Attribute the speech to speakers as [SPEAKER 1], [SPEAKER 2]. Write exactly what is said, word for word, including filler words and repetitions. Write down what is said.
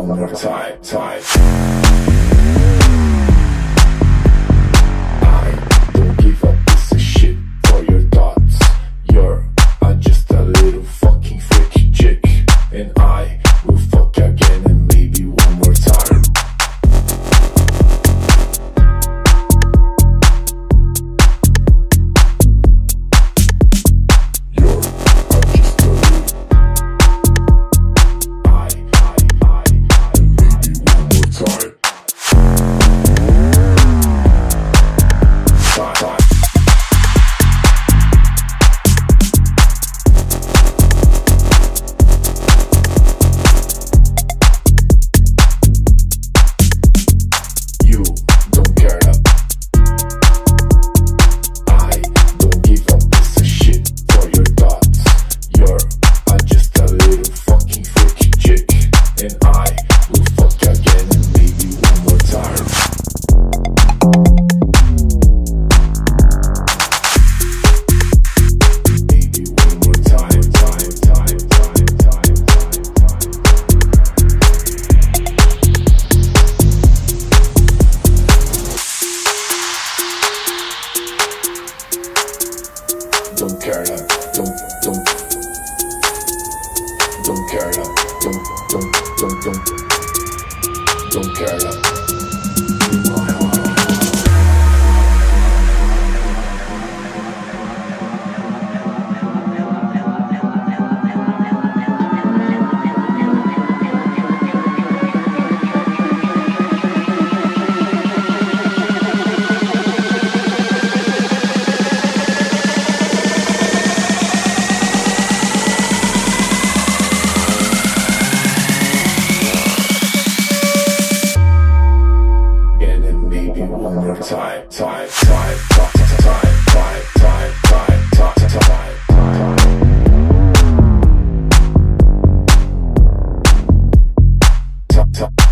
[SPEAKER 1] one more time, time. I don't give a piece of shit for your thoughts. You're uh, just a little fucking freaky chick, and I will fuck again and maybe one more time. You're uh, just a little I, I, I, I, maybe one more time. Time, time. You don't care. I don't give a piece of shit for your thoughts. You're uh, just a little fucking freaky chick, and I will fuck again and maybe one more time. Maybe one more time, time, time, time, time, time, time. Don't care, don't, don't, don't care, don't, don't, don't, don't, don't care. And then maybe one more time, time, time, time, time, time, time, time, time, time, time, time, time.